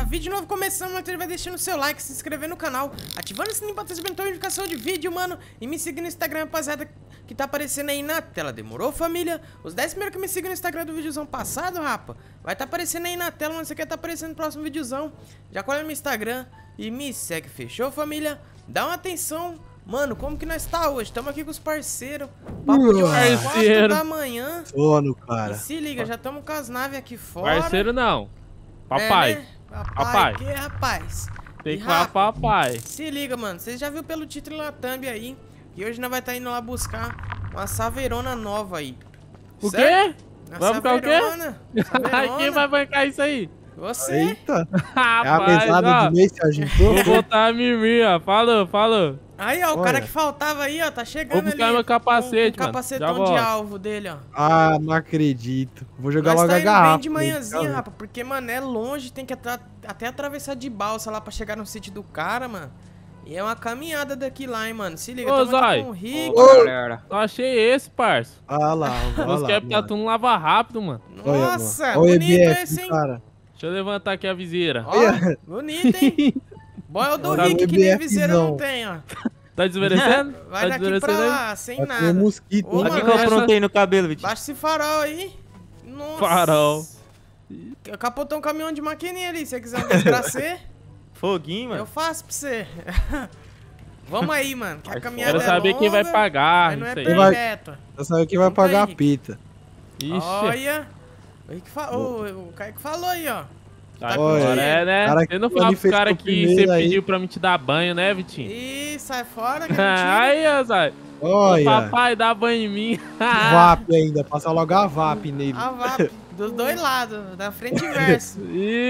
vídeo novo começando, então vai deixando o seu like, se inscrever no canal, ativando o sininho pra receber notificação de vídeo, mano. E me seguir no Instagram, rapaziada, que tá aparecendo aí na tela. Demorou, família? Os 10 primeiros que me seguem no Instagram do videozão passado, rapa, vai tá aparecendo aí na tela, mano. Você quer tá aparecendo no próximo videozão? Já cola no meu Instagram e me segue, fechou, família? Dá uma atenção. Mano, como que nós tá hoje? Tamo aqui com os parceiros. Papo de umas 4 da manhã. Sono, cara. E se liga, já tamo com as naves aqui fora. Parceiro não. Papai. Né? Papai. Que rapaz? Tem que falar papai. Se liga, mano. Vocês já viu pelo título na thumb aí. Que hoje nós vai estar indo lá buscar uma saveirona nova aí. O quê? Vamos buscar o quê? Quem vai bancar isso aí? Você. Eita. Rapaz, é a mesada do mês, Sargentou. Vou botar a Mimi, ó. Falou. Aí, ó, o cara que faltava aí, ó, tá chegando ali. Vou buscar meu capacete, com o mano. capacetão de alvo dele, ó. Ah, não acredito. Vou jogar Nós logo tá a indo garrafa. bem de manhãzinha, rapaz, porque, mano, é longe, tem que até atravessar de balsa lá pra chegar no sítio do cara, mano. E é uma caminhada daqui lá, hein, mano. Se liga, tamo aqui com o Rick. galera. Eu achei esse, parça. Ah lá, Os cap tá tudo lava rápido, mano. Nossa, olha, bonito EBF, esse, hein? cara. Deixa eu levantar aqui a viseira. Ó, bonito, hein? Bom é o do Tá Rick, que nem viseira não EBFzão. tem, ó. Tá desmerecendo? Vai daqui pra lá, sem Vai nada. comer mosquito, Ô, hein? mano, Aqui que eu aprontei no cabelo, Vitinho. baixa esse farol aí. Nossa. Farol. Capotou um caminhão de maquininha ali, se você quiser desgracer, Foguinho, eu mano. faço pra você. Vamos aí, mano, que a caminhada Quero é saber quem vai longa, pagar mas não é isso aí. perpétua. Eu sei quem vai Conta aí, pagar a Rick. pita. Ixi. Olha, o Kaique falou aí, ó. Tá Olha, agora é, né? cara que Você não fala pro manifestou cara que primeiro você aí. pediu pra me te dar banho, né, Vitinho? Ih, sai fora, que é mentira. Aí, ó, Zay. O Olha, papai dá banho em mim. VAP ainda. Passa logo a VAP nele. A VAP, dos dois lados, da frente e verso.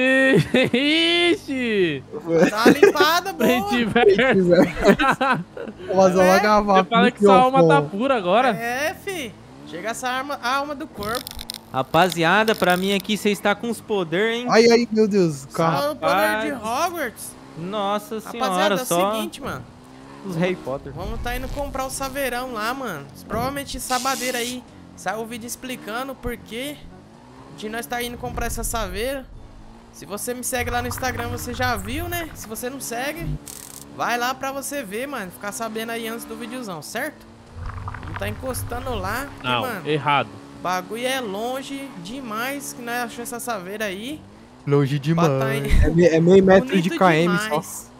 Ixi! Dá uma limpada boa. Frente verso. Passa logo a VAP. Você fala que sua alma tá pura agora. É, fi. Chega essa a alma do corpo. Rapaziada, pra mim aqui você está com os poderes, hein? Ai, meu Deus. Carro. Só o poder de Hogwarts. Nossa Rapaziada, senhora, é o só seguinte, mano. os Harry Potter. Vamos tá indo comprar o saveirão lá, mano. Provavelmente sabadeira aí. Saiu o vídeo explicando por que de nós tá indo comprar essa saveira. Se você me segue lá no Instagram, você já viu, né? Se você não segue, vai lá pra você ver, mano. Ficar sabendo aí antes do videozão, certo? Não tá encostando lá. Porque, Não, mano, errado. o bagulho é longe demais que nós achamos essa saveira aí. Longe demais. Pra tá em- É meio metro de Bonito KM só. demais.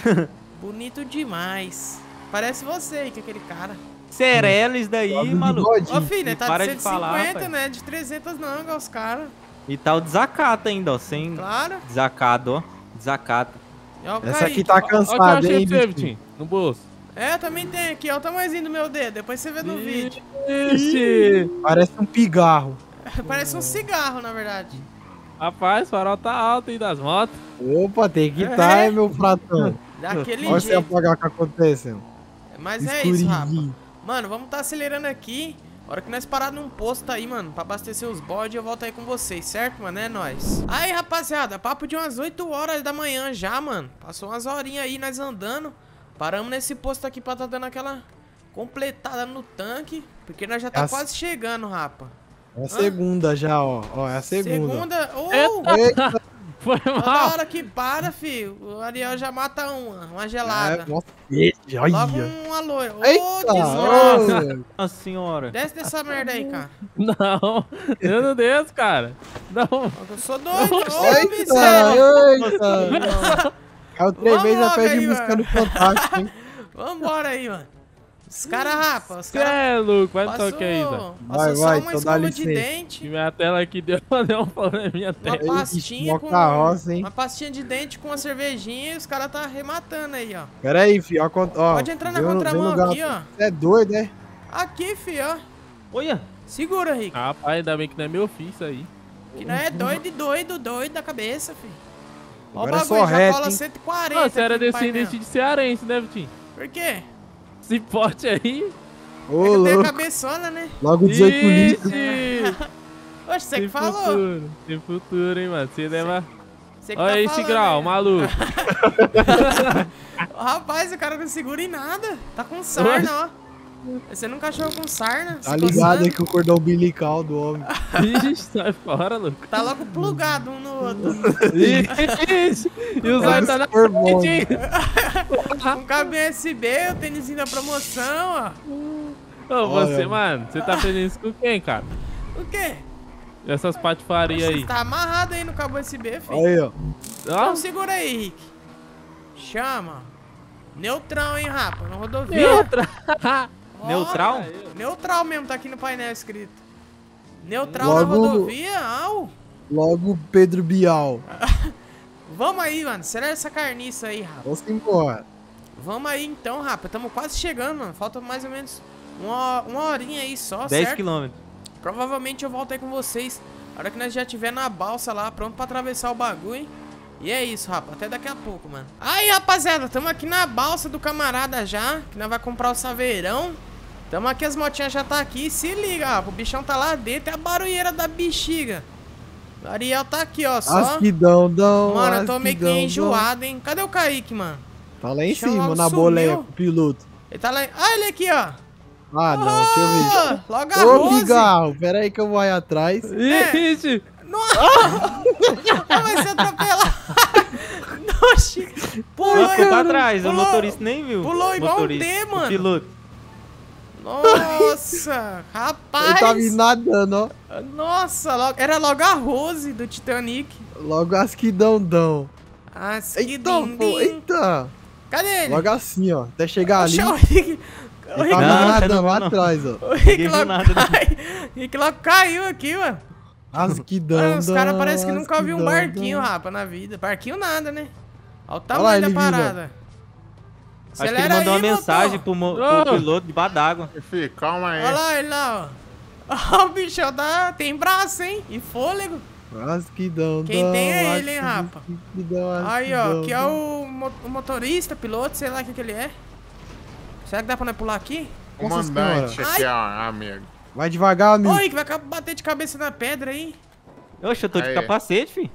Bonito demais. Parece você aí, que é aquele cara. Cereles daí, maluco. Ô, filho, né? Tá Para de de 150, falar, rapaz. né? De 300 não, igual os caras. E tá o desacato ainda, ó. Sem Claro. desacato, ó. Desacato. E ó, o Essa Kaique. aqui tá Olha o que eu cansada, achei hein, pra você, Vitinho? Vitinho. No bolso. É, eu também tenho aqui. Olha o tamanhozinho do meu dedo. Depois você vê no vídeo. Ixi! Parece um pigarro. Parece um cigarro, na verdade. Rapaz, o farol tá alto aí das motos. Opa, tem que tá, hein, meu pratão. Daquele Olha você jeito. apagar o que acontece. Mas é isso, rapaz. Escurinho. Mano, vamos tá acelerando aqui. A hora que nós parar num posto aí, mano, pra abastecer os bodes, eu volto aí com vocês, certo, mano? É nóis. Aí, rapaziada, papo de umas 8 horas da manhã já, mano. Passou umas horinhas aí, nós andando. Paramos nesse posto aqui pra tá dando aquela completada no tanque. Porque nós já tá quase chegando, rapa. É a segunda já, ó. Ó, é a segunda. Segunda. Eita, Foi Toda mal. hora que para, filho, o Ariel já mata uma gelada. nossa, Logo olha. uma loira. Ô, Eita, desgraça. ô. Nossa senhora. Desce dessa merda aí, cara. Não, eu não desço, cara. Não. Eu sou doido. Ô, Eita, miséria. eita. É o 3 Vamos vezes já logo pede aí, música mano. no Fantástico, hein? Vambora aí, mano. Os caras rapa, os Cê caras é louco, vai no passou, toque aí, Zé. passou Vai, só vai, uma então dá escova de licença. dente, Minha tela aqui deu um probleminha uma até. pastinha mó com carroça, hein? uma pastinha de dente com uma cervejinha e os caras tá arrematando aí, ó. Pera aí, filho. Ó, Pode entrar na contramão aqui, ó. Você é doido, é? Aqui, filho, ó. Olha. Segura, Rick. Rapaz, ainda bem que não é meu filho isso aí. Que não é doido da cabeça, filho. Ó o Agora é bagulho, só já reto, cola hein? 140. Ô, você era aqui no painel. descendente de cearense, né, Vitinho? Por quê? Esse pote aí. Ô, É que eu tenho a louco. cabeçona, né? Logo 18 litros. Ixi, Oxe, você tem que falou. futuro. Tem futuro, hein, mano. Você leva... Você que Olha tá esse falando grau, aí. maluco. Rapaz, o cara não segura em nada. Tá com sarna, ó. Você num cachorro com sarna. Tá se ligado coçando. aí que o cordão umbilical do homem. Ixi, sai fora, Lucas. Tá logo plugado um no outro. Ixi, e os olhos tá na super bom. frente, hein? Um cabo USB, o tênisinho da promoção, ó. Ô, você, Olha. mano, você tá feliz com quem, cara? O quê? Essas patifarias aí. Você tá amarrado aí no cabo USB, filho. Aí, ó. Então Ó, segura aí, Rick. Chama. Neutrão, hein, rapa? Na rodovia. neutra. Ó, Neutral? Neutral mesmo, tá aqui no painel escrito. Neutral Logo- na rodovia, au. Logo Pedro Bial. Vamos aí, mano. Acelera essa carniça aí, rapa. Vamos embora. Vamos aí então, rapa. Tamo quase chegando, mano. Falta mais ou menos uma horinha aí só, 10 certo? km. Provavelmente eu volto aí com vocês. A hora que nós já estiver na balsa lá, pronto pra atravessar o bagulho, hein? E é isso, rapa. Até daqui a pouco, mano. Aí, rapaziada, tamo aqui na balsa do camarada já. Que nós vai comprar o saveirão. Tamo aqui, as motinhas já tá aqui. Se liga, rapa. O bichão tá lá dentro. É a barulheira da bexiga. O Ariel tá aqui, ó. Só. Asquidão, dão. Mano, eu tô meio que asquidão, enjoado, hein? Cadê o Kaique, mano? dão. Tá lá em Chama cima, logo na sumiu. boleia, com o piloto. Ele tá lá. Ah, ele aqui, ó. Ah, não, deixa eu ver. Ah, logo a Ô, Rose. Bigarro, pera aí que eu vou aí atrás. Ixi, Nossa! Vai ser atropelado! Oxi! Pulou, Ficou pra trás, o pulou- motorista nem viu. pulou igual um Motorista, T, o mano. piloto. Nossa! Ele tá me Rapaz! nadando, ó. Nossa, era logo a Rose do Titanic. Logo asquidão, dão. Asquidim, Eita, pô, eita. Cadê ele? Logo assim, ó. Até chegar ali. Oxe, o Rick. O Ele Rick, tá me Não, nadando não, lá não. atrás, ó. o Rick Ninguém viu logo nada, né? cai. O Rick logo caiu aqui, mano. Asquidão, Mano, os caras dão, parecem que nunca viu um asquidão, barquinho, dão. rapa, na vida. Barquinho nada, né? Olha o lá tamanho da ele vindo, ó. parada. Acho que ele Acelera mandou aí, uma mensagem motor. pro piloto debaixo d'água. Fih, calma aí. Olha lá, ele lá, ó. Ó, o bichão tem braço, hein? E fôlego. Asquidão, Quem dão, tem é ele, hein, rapa? asquidão, Aí, ó, asquidão, que é dão. o motorista, piloto, sei lá o que ele é. Será que dá pra nós pular aqui? Comandante senhora. aqui, ó, amigo. Vai devagar, amigo. Oi, que vai bater de cabeça na pedra aí. Oxe, eu tô de Aí. capacete, fi.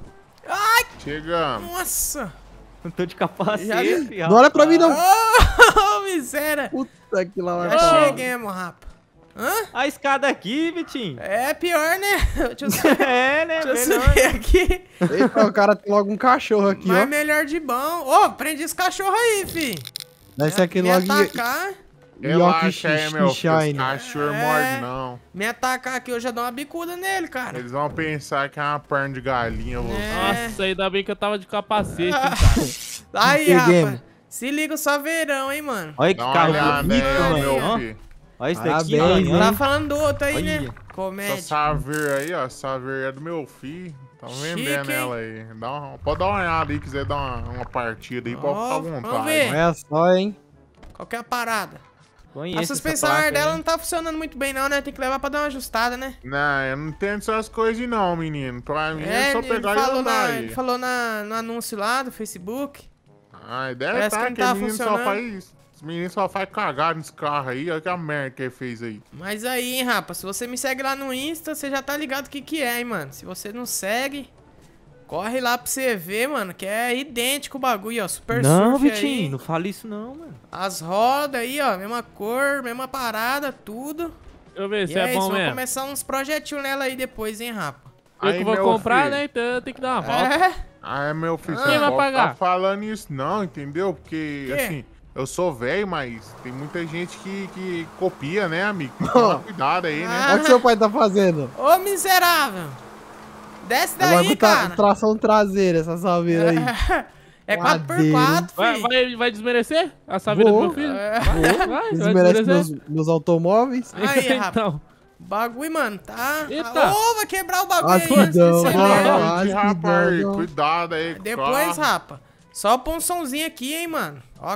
Chegamos. Nossa. Eu tô de capacete, Já- fi. Não olha pra mim, não. Oh, miséria. Puta que lá vai Já falar. cheguemos, rapa. Hã? A escada aqui, Vitinho. É pior, né? Deixa eu subir, É, né? deixa eu Melhor. subir aqui. Eita, o cara tem logo um cachorro aqui, Mas ó. melhor de bom. Ô, prende esse cachorro aí, fi. Deve ser aquele Me logo atacar. Relaxa aí, meu filho. Shine. Os cachorro É. morde, não. Me atacar aqui, eu já dou uma bicuda nele, cara. Eles vão pensar que é uma perna de galinha, você. É. nossa, ainda bem que eu tava de capacete, hein, cara. Aí, Peguemos. rapaz. Se liga o saveirão, hein, mano. Olha que Dá uma carro olhada bonito, aí, mano. meu Ó, filho. olha isso daqui, Parabéns, mano. Tá hein? falando do outro aí, né? Olha. Essa Comédia. saveira aí, ó. Saveira é do meu filho. Tá vendendo Chique, hein? ela aí. Pode dar uma olhada aí, quiser dar uma partida aí, pode ficar à Vamos vontade. ver. Olha só, hein. Qual que é a parada? Conheço A essa suspensão placa ar dela aí. não tá funcionando muito bem não, né? Tem que levar pra dar uma ajustada, né? Não, eu não entendo essas coisas não, menino. Pra mim é só ele pegar e falou, andar ele aí. falou no anúncio lá do Facebook. Ai, deve Parece estar que não que tá o menino só funcionando. faz... Os meninos só faz cagar nesse carro aí, olha que a merda que ele fez aí. Mas aí, hein, rapa, se você me segue lá no Insta, você já tá ligado o que que é, hein, mano. Se você não segue, corre lá pra você ver, mano, que é idêntico o bagulho, ó. Super Não, surf Vitinho, aí. não fala isso não, mano. As rodas aí, ó, mesma cor, mesma parada, tudo. Deixa eu ver E se é, é isso, bom vamos mesmo. começar uns projetinhos nela aí depois, hein, rapa. Eu que Aí, vou meu comprar, filho. né? Então eu tenho que dar uma volta. É? Ah, meu filho, Ah, você quem vai não pode pagar? tá falando isso não, entendeu? Porque, Quê? assim, eu sou velho, mas tem muita gente que copia, né, amigo? Tem que tomar cuidado aí, né? Ah. Olha o que seu pai tá fazendo. Ô, miserável. Desce Ela daí, vai cara. tração traseira, essa saveira aí. É 4x4, Vai, filho. vai desmerecer a saveira do Vou. meu filho? É. Vai Desmerece desmerecer. meus automóveis. Aí, rapaz. Então, Bagulho, mano, tá... Eita. Ô, vai quebrar o bagulho aí Asquidão, antes de você vai. ler. Cuidado, rapaz, não. cuidado aí com o Depois, carro. rapa, só pôr um somzinho aqui, hein, mano. Ó,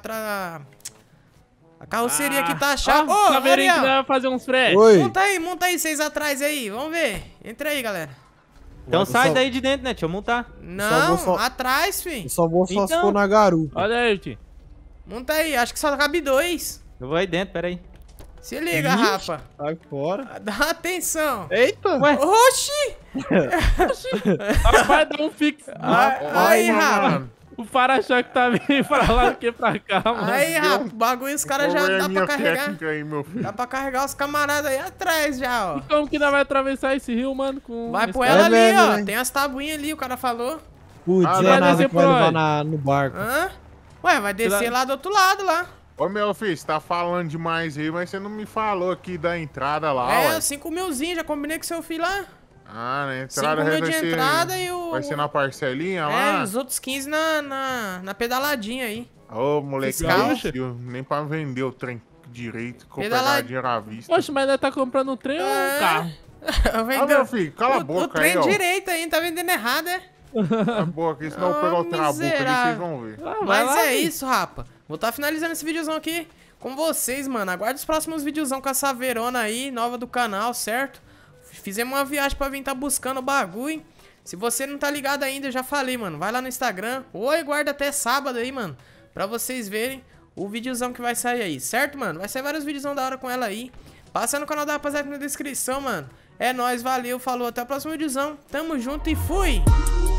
a carroceria aqui tá chata. ó, Ô, saveirinho que Ariel, vai fazer uns fretes. Oi. monta aí, vocês atrás aí. Vamos ver. Entra aí, galera. Então Eu sai só- daí de dentro, né? Deixa eu montar. Não, vou só- atrás, fi. Eu só vou só se Então. for na garupa. Olha aí, Vitinho. Monta aí, acho que só cabe 2. Eu vou aí dentro, pera aí. Se liga, rapa. Sai fora. Dá atenção. Eita. Ué? Oxi! Vai dar um fix. Aí, Olha, rapa. mano. O para-choque tá vindo pra lá do que pra cá, mano. Aí, rapaz, o bagulho os caras já dá pra carregar. Aí, meu filho. Dá pra carregar os camaradas aí atrás já, ó. Como que nós vai atravessar esse rio, mano? Vai esse pôr cara? ela ali, mesmo, ó. né? Tem as tabuinhas ali, o cara falou. Putz, Ah, é vai nada descer que vai por levar onde? no barco. Hã? Ué, vai descer lá do outro lado, lá. Ô, meu filho, você tá falando demais aí, mas você não me falou aqui da entrada lá, É, ué. 5 milzinho, já combinei com seu filho lá. Ah, né? 5 Entrada mil vai de ser... entrada e o... Vai ser na parcelinha É, lá? os outros 15 na pedaladinha aí. Ô, moleque, Fiscal. nem pra vender o trem direito, que eu Pedala- pegar dinheiro à vista. Poxa, mas nós tá comprando um trem ou um carro? Ah, meu filho, cala a boca O trem aí, ó. direito aí, tá vendendo errado, é? Cala a boca, senão eu pegar o trabuco ali, vocês miserável. vão ver. Ah, vai Mas lá, é filho. isso, rapa. Vou tá finalizando esse videozão aqui com vocês, mano. Aguarde os próximos videozão com essa Verona aí, nova do canal, certo? Fizemos uma viagem pra vir tá buscando o bagulho. Se você não tá ligado ainda, eu já falei, mano. Vai lá no Instagram. Ou guarda até sábado aí, mano. Pra vocês verem o videozão que vai sair aí, certo, mano? Vai sair vários videozão da hora com ela aí. Passa no canal da rapaziada na descrição, mano. É nóis, valeu, falou. Até o próximo videozão. Tamo junto e fui!